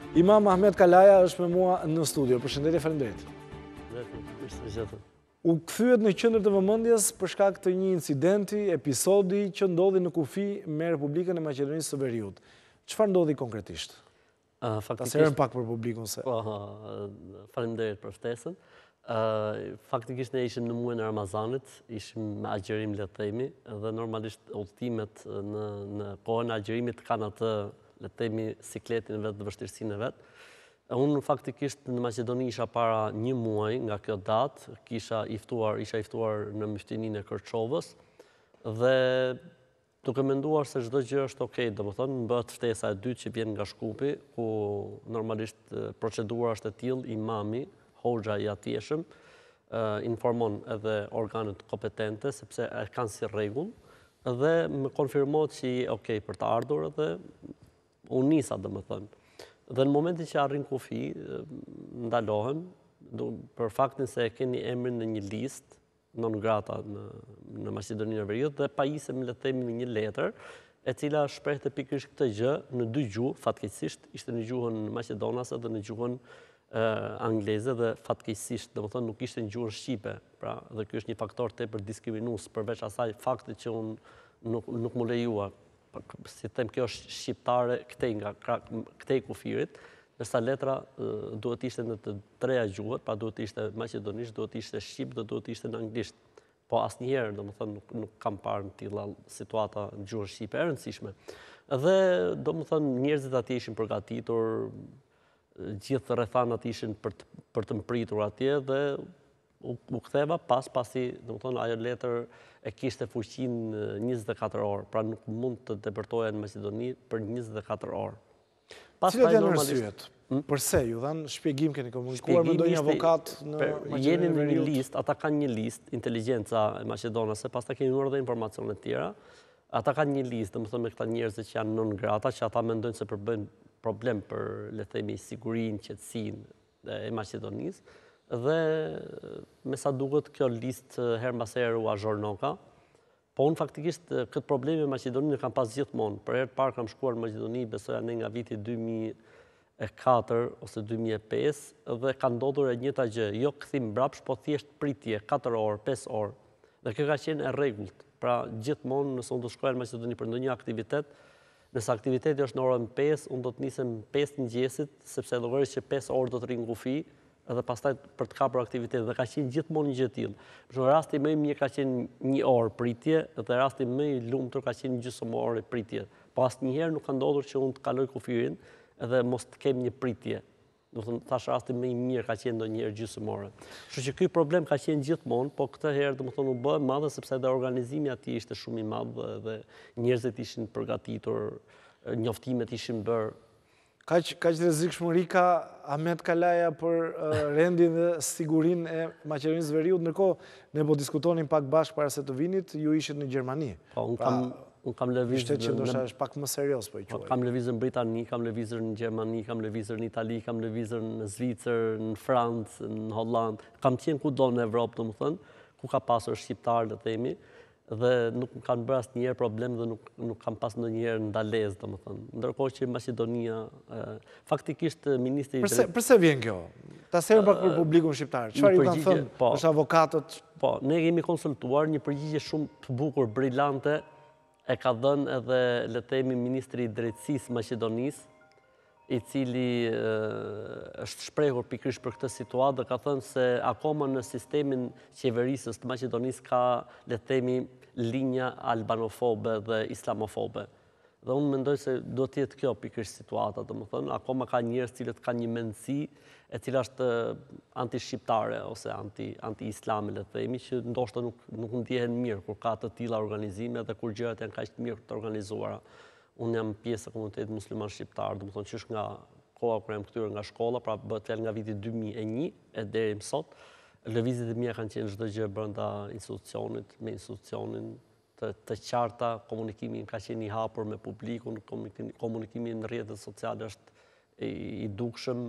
Imam Ahmed Kalaja është me mua në studio. Përshëndetje, faleminderit. U kthyet në qendër të vëmendjes për shkak të një incidenti, episodi që ndodhi në kufi me Republikën e Maqedonisë së Veriut. Çfarë ndodhi konkretisht? Ta serem pak për publikun se. Faleminderit për ftesën. Faktikisht ne ishim në muajin e Ramazanit, ishim me agjerim le të themi, dhe normalisht udhëtimet në kohën e agjerimit kanë atë le të themi sikletin e vet dhe vështirësinë e vet. Unë faktikisht në Maqedoni isha para një muaj nga kjo datë, isha iftuar në mështininë e Kërçovës dhe duke menduar se çdo gjë është okay, domethënë bëhet ftesa e dytë që vjen nga Shkupi, ku normalisht procedura është e tillë, imami, hoxha i atjeshëm, informon edhe organet kompetente sepse e kanë si rregull dhe më konfirmohet që okay për të ardhur dhe u nisa domethënë. Dhe në momentin që arrin kufi, ndalohem për faktin se keni emrin në një listë non grata në Maqedoninë e Veriut dhe pajisem le të themi në një letër e cila shprehte pikërisht këtë gjë në dy gjuhë, fatkeqësisht ishte në gjuhën maqedonase dhe në gjuhën angleze dhe fatkeqësisht, domethënë nuk ishte në gjuhën shqipe. Pra, dhe ky është një faktor tepër diskriminues përveç asaj faktit që unë nuk më lejua, si them kjo është shqiptare këtej kufirit, ndërsa letra duhet ishte në të treja gjuhët, pra duhet ishte maqedonisht, duhet ishte shqip dhe duhet ishte në anglisht. Po asnjëherë, domethënë nuk kam parë në tilla situata në gjuhën shqipe e rëndësishme. Dhe domethënë njerëzit atje ishin përgatitur, gjithë rrethanat ishin për të mpritur atje dhe u ktheva pasi domethënë ajo letër e kishte fuqinë 24 orë, pra nuk mund të deportohej në Maqedoni për 24 orë. Cilat janë arsyet? Përse ju dhanë shpjegim, keni komunikuar me ndonjë avokat në Maqedoninë Jeni e në një Veriut? listë, ata kanë një listë, inteligjenca e Maqedonase, pastaj kemi marrë edhe informacione të tjera. Ata kanë një listë, domethënë me këta njerëz që janë non grata, që ata mendojnë se përbëjnë problem për le të themi sigurinë, qetësinë e Maqedonisë. Dhe me sa duket kjo listë her mbas here u azhornoka. Po unë faktikisht këtë problem me Maqedoninë kam pas gjithmonë. Për herë të parë kam shkuar në Maqedoni, besoja ne nga viti 2004 ose 2005 dhe ka ndodhur e njëjta gjë, jo kthim mbrapsht, po thjesht pritje 4 orë, 5 orë. Dhe kjo ka qenë e rregullt. Pra gjithmonë nëse unë do shkoja në Maqedoni për ndonjë aktivitet, nëse aktiviteti është në orën 5, unë do të nisem 5 mëngjesit, sepse llogarisht që 5 orë do të rri në kufi edhe pastaj për të kapur aktivitet dhe ka qenë gjithmonë një gjë e tillë. Për shembull, rasti më i mirë ka qenë 1 orë pritje dhe rasti më i lumtur ka qenë gjysmë orë pritje. Po asnjëherë nuk ka ndodhur që unë të kaloj kufirin edhe mos të kem një pritje. Do të thonë thash rasti më i mirë ka qenë ndonjëherë gjysmë ore. Kështu që ky problem ka qenë gjithmonë, po këtë herë domethënë u bë e madhe sepse edhe organizimi aty ishte shumë i madh dhe njerëzit ishin përgatitur, njoftimet ishin bërë. Kaq rrezikshmëri ka Ahmed Kalaja për rendin dhe sigurinë e Maqedonisë së Veriut, ndërkohë ne po diskutonin pak bashkë para se të vinit, ju ishit në Gjermani. Po, unë kam lëvizur Ishte që ndoshta është pak më serioz po i quaj. Kam lëvizur në Britani, kam lëvizur në Gjermani, kam lëvizur në Itali, kam lëvizur në Zvicër, në Francë, në Holland. Kam qenë kudo në Evropë, domethënë, ku ka pasur shqiptar, le të themi, dhe nuk më kanë bërë asnjëherë problem dhe nuk kam pas ndonjëherë ndalesë, domethënë. Ndërkohë që Maqedonia faktikisht ministri Përse vjen kjo? Ta serem pak për publikun shqiptar. Çfarë ju kanë thënë? Është avokatët? Po, ne kemi konsultuar një përgjigje shumë të bukur, brillante, e ka dhënë edhe le të themi ministri i drejtësisë Maqedonisë, i cili është shprehur pikërisht për këtë situatë dhe ka thënë se akoma në sistemin qeverisës të Maqedonisë ka le të themi linja albanofobe dhe islamofobe. Dhe unë mendoj se do të jetë kjo pikërisht situata, domethënë, akoma ka njerëz cilët kanë një mendësi e cila është anti-shqiptare ose anti-islame, le të themi, që ndoshta nuk ndjehen mirë kur ka të tilla organizime dhe kur gjërat janë kaq të mirë të organizuara. Unë jam pjesë e komunitetit musliman shqiptar, domethënë që është nga koha kur jam kthyer nga shkolla, pra bëhet fjalë nga viti 2001 e deri më sot. Lëvizjet e mia kanë qenë çdo gjë brenda institucionit, me institucionin të qarta, komunikimi ka qenë i hapur me publikun, komunikimi në rrjetet sociale është i dukshëm,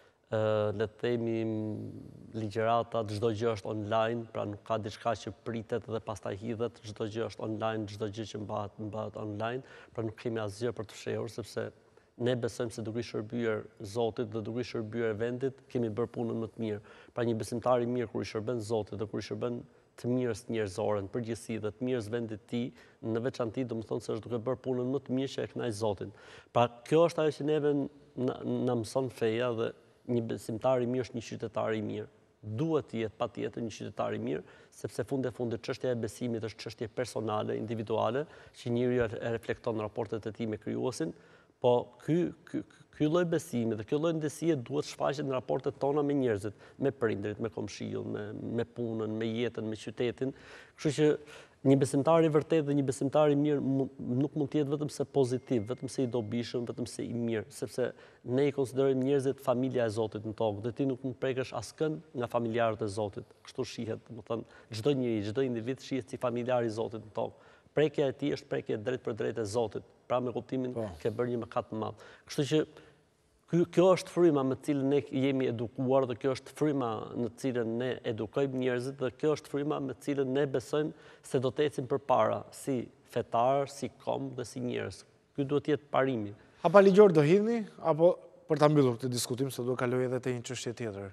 le të themi ligjëratat, çdo gjë është online, pra nuk ka diçka që pritet dhe pastaj hidhet, çdo gjë është online, çdo gjë që mbahet online, pra nuk kemi asgjë për të fshehur sepse ne besojmë se duke i shërbyer Zotit dhe duke i shërbyer vendit, kemi bërë punën më të mirë. Pra një besimtar i mirë kur i shërben Zotit dhe kur i shërben të mirës njerëzore në përgjithësi dhe të mirës vendit të tij, në veçantë do të thonë se është duke bërë punën më të mirë që e kënaq Zotin. Pra kjo është ajo që neve na mëson feja dhe një besimtar i mirë është një qytetar i mirë. Duhet të jetë patjetër një qytetar i mirë, sepse fundit çështja e besimit është çështje personale, individuale, që njeriu e reflekton në raportet e tij me krijuesin, po ky lloj besimi dhe ky lloj ndjesie duhet shfaqet në raportet tona me njerëzit, me prindrit, me komshiun, me punën, me jetën, me qytetin. Kështu që një besimtar i vërtet dhe një besimtar i mirë nuk mund të jetë vetëm se pozitiv, vetëm se i dobishëm, vetëm se i mirë, sepse ne i konsiderojmë njerëzit familja e Zotit në tokë, dhe ti nuk mund prekësh askën nga familjarët e Zotit. Kështu shihet, domethënë çdo njeri, çdo individ shihet si familjar i Zotit në tokë. Prekja e tij është prekje drejt për drejt e Zotit, pra me kuptimin ke bërë një mëkat të madh. Kështu që kjo është fryma me të cilën ne jemi edukuar dhe kjo është fryma në të cilën ne edukojmë njerëzit dhe kjo është fryma me të cilën ne besojmë se do të ecim përpara si fetar, si kombë dhe si njerëz. Ky duhet të jetë parimi. A pa ligjor do hidhni apo për ta mbyllur këtë diskutim se do kaloj edhe te një çështje tjetër?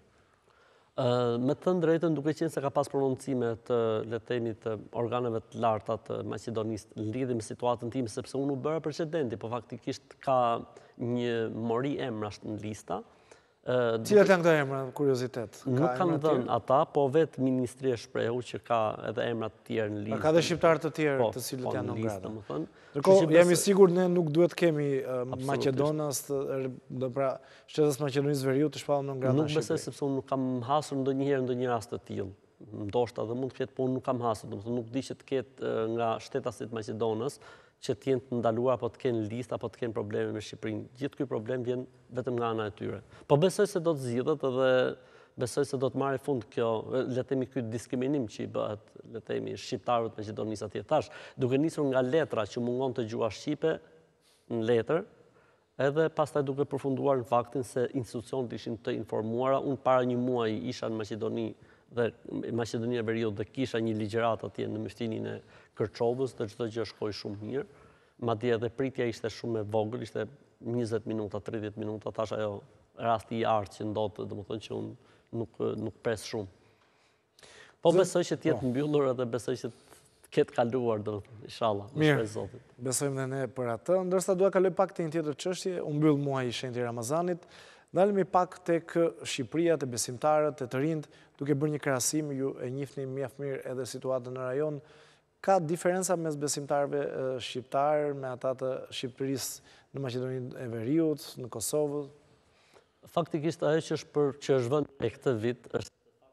Me të drejtën, duke qenë se ka pas prononcime të letemi të organeve të larta të Maqedonisë në lidhje me situatën time, sepse unë u bëra precedenti, po faktikisht ka një mori emrash në lista. Cilat janë këto emra, kuriozitet? Nuk kanë dhënë ata, po vetë Ministria shprehu që ka edhe emra të tjerë në listë. Ka dhe shqiptarë të tjerë të cilët janë në grada. Ndërkohë, jemi sigur ne nuk duhet kemi Maqedonas, pra shtetet Maqedonisë Veriut të shpallën në grada në Shqipëri. Nuk besoj sepse unë nuk kam hasur ndonjëherë ndonjë rast të tillë. Ndoshta dhe mund të ketë, po unë nuk kam hasur, domethënë nuk di që të ketë nga shtetasit Maqedonas që të jenë të ndaluar apo të kenë listë apo të kenë probleme me Shqipërinë. Gjithë ky problem vjen vetëm nga ana e tyre. Po besoj se do të zgjidhet edhe besoj se do të marrë fund kjo, le të themi ky diskriminim që i bëhet, le të themi shqiptarët me Maqedonisë atje tash, duke nisur nga letra që mungonte gjua shqipe në letër, edhe pastaj duke përfunduar në faktin se institucionet ishin të informuara. Unë para një muaji isha në Maqedoni dhe Maqedonia e Veriut dhe kisha një ligjërat atje në Mështinin e Kërçovës dhe çdo gjë shkoi shumë mirë. Madje edhe pritja ishte shumë e vogël, ishte 20 minuta, 30 minuta, tash ajo rasti i artë që ndodhte, domethënë që unë nuk pres shumë. Po besoj që të jetë mbyllur edhe besoj që të ketë kaluar, inshallah, me shpresë Zotit. Besojmë dhe ne për atë, ndërsa dua kaloj pak te një tjetër çështje, u mbyll muaji i shenjtë i Ramazanit. Dalemi pak tek Shqipëria, te besimtarët, te të rinjt, duke bërë një krahasim, ju e njihni mjaft mirë edhe situatën në rajon. Ka diferenca mes besimtarëve shqiptar me ata të Shqipërisë në Maqedoninë e Veriut, në Kosovë? Faktikisht ajo që është vënë e këtë vit është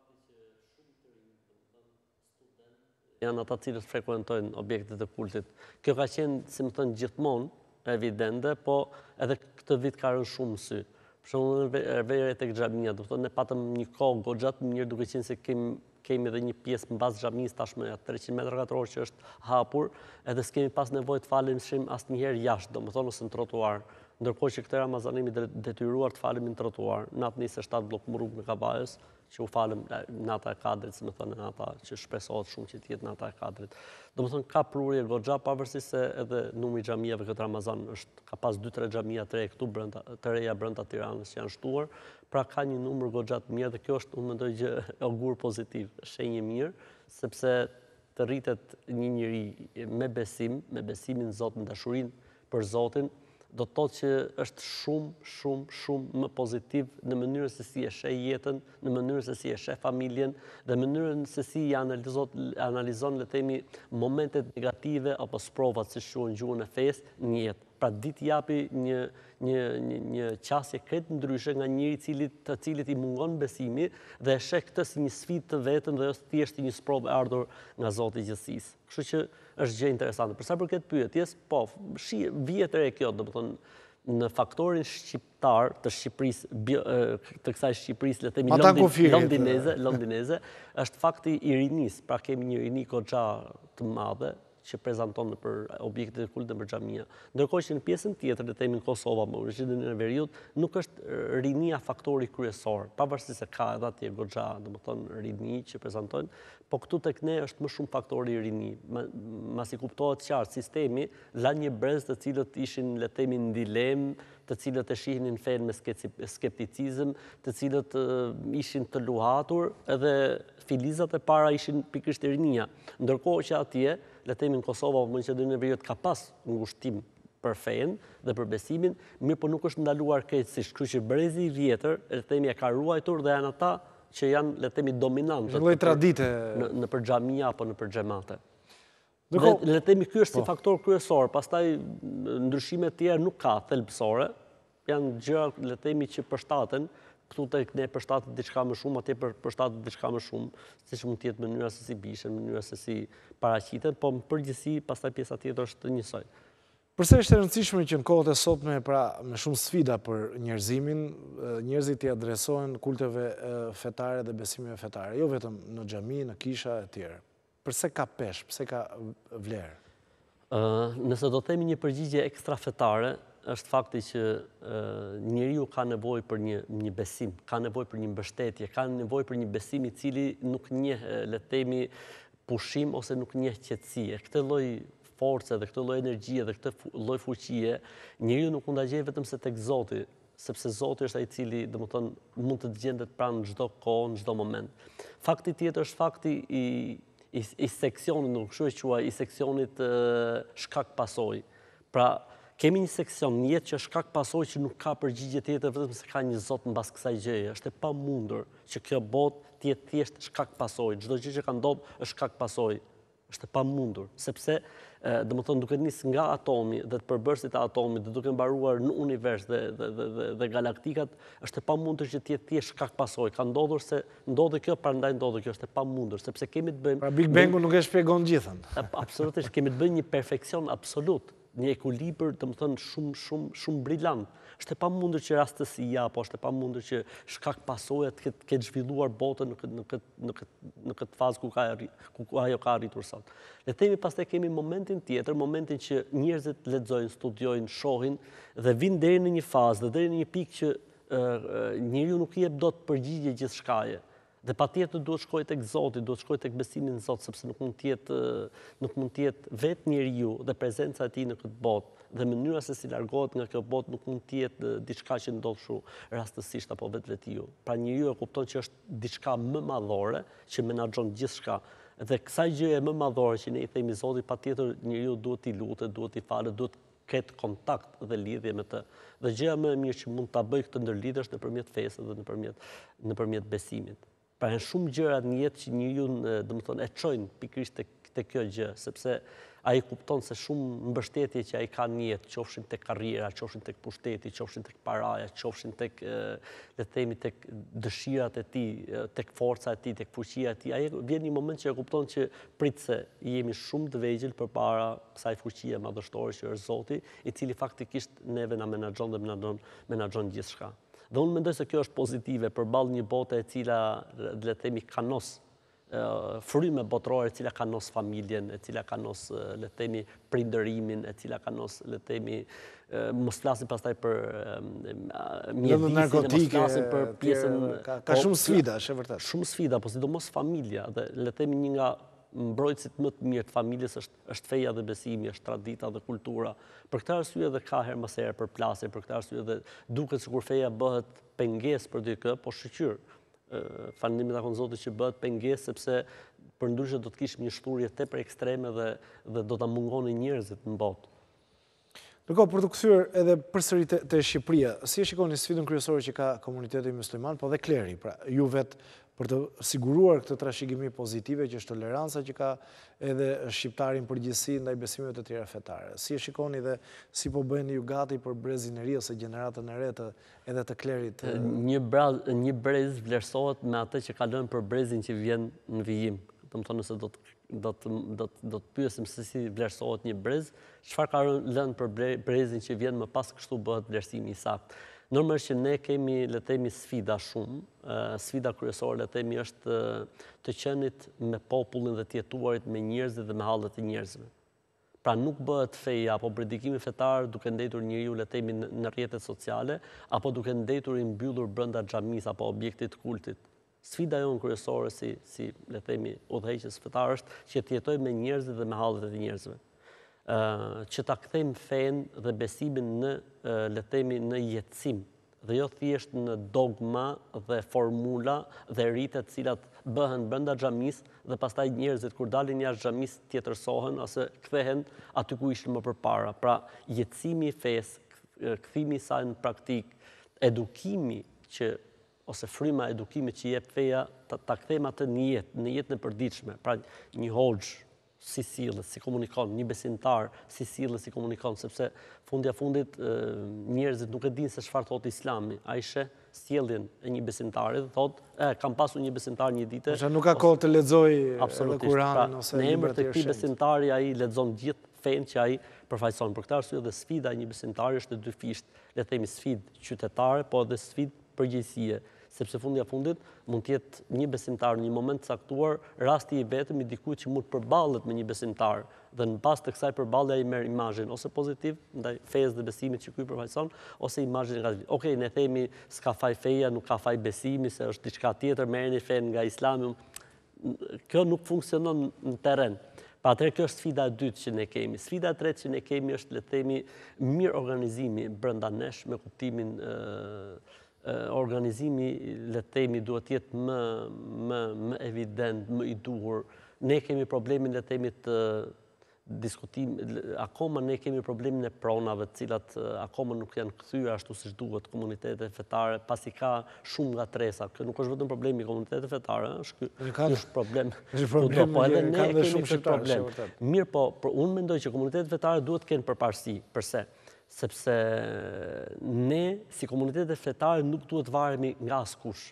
janë ata cilët frekuentojnë objektet e kultit. Kjo ka qenë, si më thënë, gjithmonë evidente, po edhe këtë vit ka rënë shumë sy. Për shembull, vere tek xhamia, do të thonë ne patëm një kohë goxha të mirë duke qenë se kemi edhe një pjesë mbas xhamisë tashmë 300 metra katror që është hapur, edhe s'kemi pas nevojë të falemshim asnjëherë jashtë, domethënë ose në trotuar. Ndërkohë që këtë Ramazan jemi detyruar të falemi në trotuar. Natë 27 blok më rrugë me Kabajës, që u falem nata e Kadrit, si më thënë nata që shpresohet shumë që t'jetë nata e Kadrit. Domethënë ka prurje goxha, pavarësisht se edhe numri i xhamive këtë Ramazan ka pas 2-3 xhamia të reja këtu brenda, të reja brenda Tiranës që janë shtuar, pra ka një numër goxha të mirë dhe kjo është, unë mendoj, gjë augur pozitiv, shenjë mirë, sepse të rritet një njeri me besimin në Zot, në dashurinë për Zotin, do të thotë që është shumë më pozitiv në mënyrën se si e sheh jetën, në mënyrën se si e sheh familjen dhe në mënyrën se si analizon, le të themi, momentet negative apo sprovat, siç quhen gjuhën e fesë, në jetë. Pra ditë japi një qasje krejt ndryshe nga njëri të cilit i mungon besimi dhe e sheh këtë si një sfidë të vetëm dhe jo thjesht një sprovë e ardhur nga Zoti i gjithësisë. Kështu që është gjë interesante. Për sa përket pyetjes, po, vihet re kjo, domethënë në faktorin shqiptar të Shqipërisë, të kësaj Shqipërisë, le të themi londineze, është fakti i rinisë. Pra kemi një rini goxha të madhe që prezanton për objektet e kultit për xhamia. Ndërkohë që në pjesën tjetër, le të themi në Kosovë, në Shqipërinë e Veriut, nuk është rinia faktori kryesor, pavarësisht se ka edhe atje goxha, domethënë rini që prezantojnë, po këtu tek ne është më shumë faktori rini. Masi kuptohet qartë sistemi, la një brez të cilët ishin le të themi në dilemë, të cilët e shihnin fen me skepticizëm, të cilët ishin të luhatur, edhe filizat e para ishin pikërisht rinia. Ndërkohë që atje, le të themi në Kosovë apo në Maqedoninë e Veriut ka pas ngushtim për fen dhe për besimin, mirë po nuk është ndaluar krejtësisht. Kështu që brezi i vjetër, le të themi e ka ruajtur dhe janë ata që janë le të themi dominantë në për xhamia apo në për xhamate. Le të themi ky është si faktor kryesor, pastaj ndryshime të tjera nuk ka thelbësore, janë gjëra le të themi që përshtaten, këtu tek ne përshtatet diçka më shumë, atje përshtatet diçka më shumë, siç mund të jetë mënyra se si bishen, mënyra se si paraqitet, po në përgjithësi pastaj pjesa tjetër është njësoj. Përse është e rëndësishme që në kohët e sotme me shumë sfida për njerëzimin, njerëzit i adresohen kulteve fetare dhe besimeve fetare, jo vetëm në xhami, në kisha e tjera. Përse ka peshë, përse ka vlerë? Nëse do themi një përgjigje ekstrafetare, është fakti që njeriu ka nevojë për një besim, ka nevojë për një mbështetje, ka nevojë për një besim i cili nuk njeh, le të themi, pushim ose nuk njeh qetësi. Këtë lloj force dhe këtë lloj energjie dhe këtë lloj fuqie, njeriu nuk mund ta gjejë vetëm se tek Zoti, sepse Zoti është ai i cili, domethënë, mund të gjendet pranë çdo kohë, në çdo moment. Fakti tjetër është fakti i seksionit, nuk kështu e quaj, i seksionit shkak pasojë. Pra, kemi një seksion në jetë që shkak pasojë që nuk ka përgjigje tjetër vetëm se ka një Zot mbas kësaj gjëje. Është e pamundur që kjo botë të jetë thjesht shkak pasojë. Çdo gjë që ka ndodhur është shkak pasojë. Është e pamundur, sepse domethënë duke nis nga atomi dhe të përbërësit e atomit dhe duke mbaruar në univers dhe galaktikat, është e pamundur që të jetë thjesht shkak pasojë. Ka ndodhur se ndodhi kjo, prandaj ndodhi kjo, është e pamundur, sepse kemi të bëjmë. Pra Big Bangu nuk e shpjegon gjithën. Absolutisht, kemi të bëjmë një perfekcion absolut, një ekuilibër, domethënë shumë brillant. Është e pamundur që rastësia, apo është e pamundur që shkak pasojë të ketë zhvilluar botën në këtë fazë ku ajo ka arritur sot. Le të themi pastaj kemi momentin tjetër, momentin që njerëzit lexojnë, studiojnë, shohin dhe vinë deri në një fazë dhe deri në një pikë që njeriu nuk i jep dot përgjigje gjithçkaje. Dhe patjetër duhet shkojë tek Zoti, duhet shkojë tek besimi në Zot, sepse nuk mund të jetë vetë njeriu dhe prezenca e tij në këtë botë dhe mënyra se si largohet nga kjo botë nuk mund të jetë diçka që ndodh kështu rastësisht apo vetvetiu. Pra njeriu e kupton që është diçka më madhore që menaxhon gjithçka. Dhe kësaj gjëje më madhore që ne i themi Zotit, patjetër njeriu duhet i lutet, duhet i falet, duhet ketë kontakt dhe lidhje me të. Dhe gjëja më e mirë që mund ta bëj këtë ndërlidhje është nëpërmjet fesë dhe nëpërmjet besimit. Pra janë shumë gjëra në jetë që njeriu domethënë e çojnë pikërisht tek kjo gjë, sepse ai kupton se shumë mbështetje që ai ka në jetë, qofshin tek karriera, qofshin tek pushteti, qofshin tek paraja, qofshin tek le të themi tek dëshirat e tij, tek forca e tij, tek fuqia e tij, ai vjen një moment që e kupton që pritse jemi shumë të vegjël përpara kësaj fuqie madhështore që është Zoti, i cili faktikisht neve na menaxhon dhe menaxhon gjithçka. Dhe unë mendoj se kjo është pozitive përballë një bote e cila, le të themi, ka nos fryme botërore, e cila ka nos familjen, e cila ka nos, le të themi, prindërimin, e cila ka nos, le të themi, mos flasim pastaj për mjedisin, mos flasim për pjesën. Ka shumë sfida, është e vërtet. Shumë sfida, po sidomos familja, dhe le të themi një nga mbrojtësit më të mirë të familjes është feja dhe besimi, është tradita dhe kultura. Për këtë arsye dhe ka herë mas herë përplasje, për këtë arsye dhe duket sikur feja bëhet pengesë për dikë, po shqyr. Falëndimet takon Zotit që bëhet pengesë, sepse përndryshe do të kishim një shturje tepër ekstreme dhe do ta mungonin njerëzit në botë. Ndërkohë, për të kthyer edhe përsëri te Shqipëria, si e shikoni sfidën kryesore që ka komuniteti musliman, po dhe kleri, pra ju vetë për të siguruar këtë trashëgimi pozitive që është toleranca që ka edhe shqiptari në përgjithësi ndaj besimeve të tjera fetare. Si e shikoni dhe si po bëheni ju gati për brezin e ri ose gjeneratën e re edhe të klerit? Një brez vlerësohet me atë që ka lënë për brezin që vjen në vijim. Domethënë nëse do të pyesim se si vlerësohet një brez, çfarë ka lënë për brezin që vjen më pas, kështu bëhet vlerësimi i saktë. Normalisht që ne kemi, le të themi, sfida shumë. Sfida kryesore, le të themi, është të qenit me popullin dhe të jetuarit me njerëzit dhe me hallet e njerëzve. Pra nuk bëhet feja apo predikimi fetar duke ndetur njeriu le të themi në rrjetet sociale apo duke ndetur i mbyllur brenda xhamisë apo objektit kultit. Sfida jonë kryesore si le të themi udhëheqës fetar është që të jetojmë me njerëzit dhe me hallet e njerëzve. Që ta kthejmë fenë dhe besimin në le të themi në jetësim dhe jo thjesht në dogma dhe formula dhe rite të cilat bëhen brenda xhamisë dhe pastaj njerëzit kur dalin jashtë xhamisë tjetërsohen ose kthehen aty ku ishin më përpara. Pra, jetësimi i fesë, kthimi i saj në praktik, edukimi ose fryma e edukimit që jep feja, ta kthejmë atë në jetën e përditshme. Pra, një hoxh si sillet, si komunikon, një besimtar si sillet, si komunikon, sepse fundja fundit njerëzit nuk e dinë se çfarë thotë Islami. Ai sheh sjelljen e një besimtari dhe thotë, kam pasur një besimtar një ditë. Ose nuk ka kohë të lexojë Kur'anin ose në emër të këtij besimtari ai lexon gjithë fenë që ai përfaqëson. Për këtë arsye dhe sfida e një besimtari është e dyfisht, le të themi sfidë qytetare, po edhe sfidë përgjegjësie. Sepse fundja fundit mund të jetë një besimtar në një moment të caktuar rasti i vetëm i dikujt që mund të përballet me një besimtar dhe në bazë të kësaj përballje ai merr imazhin ose pozitiv ndaj fesë dhe besimit që ky përfaqëson ose imazhin negativ. Okej, ne themi s'ka faj feja, nuk ka faj besimi, se është diçka tjetër, merrni fen nga Islami. Kjo nuk funksionon në terren. Pa atëherë kjo është sfida e dytë që ne kemi. Sfida e tretë që ne kemi është le të themi mirë organizimi brenda nesh me kuptimin organizimi le të themi duhet të jetë më evident, më i duhur. Ne kemi problemin le të themi të diskutim, akoma ne kemi problemin e pronave të cilat akoma nuk janë kthyer ashtu siç duhet komunitetet fetare, pasi ka shumë ngatresa. Kjo nuk është vetëm problemi i komunitetet fetare, është problem. Po edhe ne kemi shumë problem. Mirë, po unë mendoj që komunitetet fetare duhet të kenë përparësi. Përse? Sepse ne, si komunitetet fetare, nuk duhet varemi nga askush.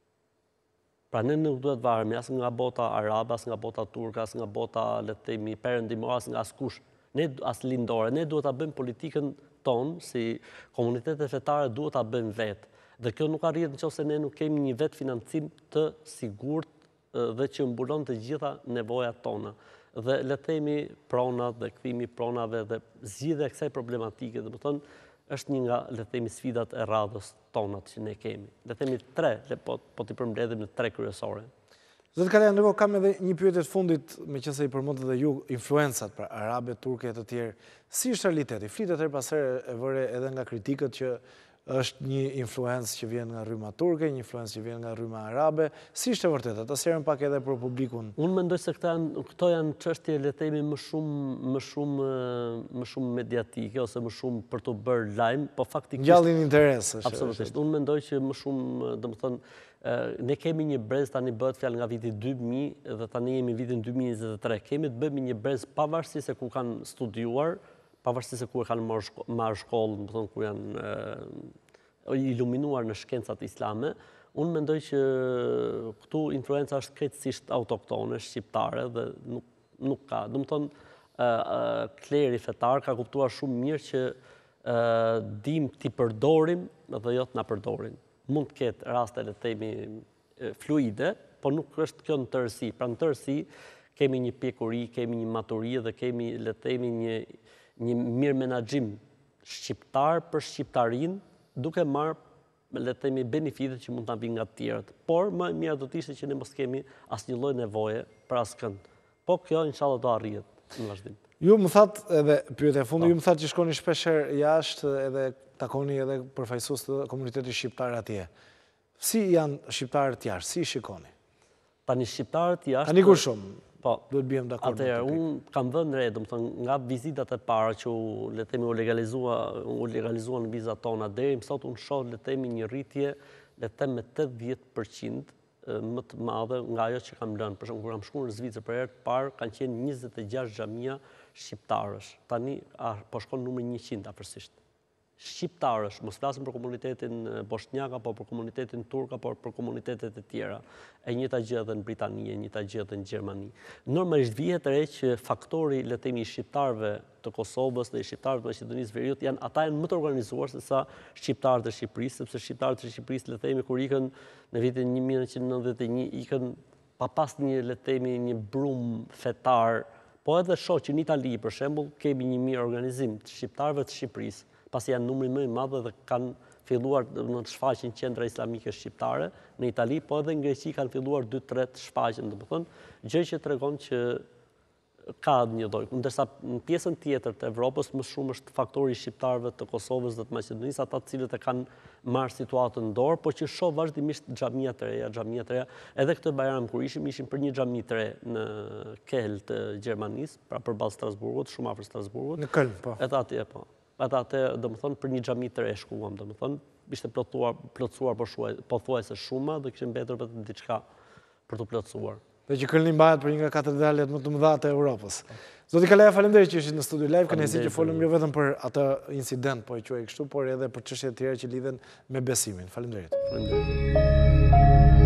Pra ne nuk duhet varemi as nga bota arabe, as nga bota turke, as nga bota, le të themi, perëndimore, as nga askush. Ne as lindore, ne duhet ta bëjmë politikën tonë, si komunitetet fetare duhet ta bëjmë vetë. Dhe kjo nuk arrihet nëse ne nuk kemi një vetë financim të sigurt dhe që mbulon të gjitha nevojat tona. Dhe le të themi pronat dhe kthimi pronave dhe zgjidhja e kësaj problematike, domethënë është një nga le të themi sfidat e radhës tonat që ne kemi. Le të themi tre, po t'i përmbledhim në tre kryesore. Zoti Kalaja, ndërkohë kam edhe një pyetje të fundit, meqense i përmendët edhe ju influencat pra arabe, turke e të tjerë. Si është realiteti? Flitet her pas here e vëre edhe nga kritikët që është një influencë që vjen nga rryma turke, një influencë që vjen nga rryma arabe. Si është e vërtetë? Ta sjerëm pak edhe për publikun. Unë mendoj se këto janë çështje le të themi më shumë mediatike ose më shumë për të bërë lajm, po faktikisht ngjallin interes. Absolutisht. Unë mendoj që më shumë, domethënë, ne kemi një brez tani bëhet fjalë nga viti 2000 dhe tani jemi vitin 2023. Kemi të bëjmë një brez pavarësisht se ku kanë studiuar, pavarësisht se ku e kanë marrë shkollë, domethënë ku janë iluminuar në shkencat islame. Unë mendoj që këtu influenca është krejtësisht autoktone, shqiptare dhe nuk ka. Domethënë kleri fetar ka kuptuar shumë mirë që dim t'i përdorim dhe jo t'na përdorin. Mund të ketë raste le të themi fluide, por nuk është kjo në tërësi. Pra në tërësi kemi një pjekuri, kemi një maturi dhe kemi le të themi një mirë menaxhim shqiptar për shqiptarin, duke marrë le të themi benefitet që mund ta vinë nga të tjerët. Por më mirë do të ishte që ne mos kemi asnjë lloj nevoje për askënd. Po kjo inshallah do arrihet në vazhdim. Ju më thatë edhe pyetja e fundit, ju më thatë që shkoni shpeshherë jashtë edhe takoni edhe përfaqësues të komunitetit shqiptar atje. Si janë shqiptarët jashtë? Si shikoni? Tani shqiptarët jashtë. Tani kur shumë. Po. Duhet bëjmë dakord. Atëherë unë kam vënë re, domethënë nga vizitat e para që le të themi u legalizuan vizat tona deri më sot unë shoh le të themi një rritje le të them me 80% më të madhe nga ajo që kam lënë. Për shembull kur kam shkuar në Zvicër për herë të parë kanë qenë 26 xhamia shqiptarësh. Tani po shkon numri 100 afërsisht. Shqiptarësh, mos flasim për komunitetin bosnjak apo për komunitetin turk apo për komunitetet e tjera. E njëjta gjë edhe në Britani, e njëjta gjë edhe në Gjermani. Normalisht vihet re që faktori le të themi i shqiptarëve të Kosovës dhe i shqiptarëve të Maqedonisë Veriut ata janë më të organizuar se sa shqiptarët e Shqipërisë, sepse shqiptarët e Shqipërisë le të themi kur ikën në vitin 1991 ikën pa pas një le të themi një brum fetar, Po edhe shoh që në Itali, për shembull, kemi një mirë organizim të shqiptarëve të Shqipërisë, pasi janë numri më i madh dhe kanë filluar në të shfaqin qendra islamike shqiptare në Itali, po edhe në Greqi kanë filluar 2-3 të shfaqen, domethënë, gjë që tregon që ka një dojë. Ndërsa në pjesën tjetër të Evropës më shumë është faktori i shqiptarëve të Kosovës dhe të Maqedonisë, ata të cilët e kanë marrë situatën në dorë, por që shoh vazhdimisht xhamia të reja. Edhe këtë Bajram kur ishim për një xhami të re në Kiel të Gjermanisë, pra përballë Strasburgut, shumë afër Strasburgut. Në Köln, po. Edhe atje, po. Edhe atë, domethënë, për një xhami të re shkuam, domethënë, ishte plotësuar pothuajse shumë dhe kishte mbetur vetëm diçka për të plotësuar. Dhe që Kölni mbahet për një nga katedralet më të mëdha të Europës. Zoti Kalaja, faleminderit që ishit në studio live, kënaqësi që folëm jo vetëm për atë incident, po e quaj kështu, por edhe për çështjet e tjera që lidhen me besimin. Faleminderit.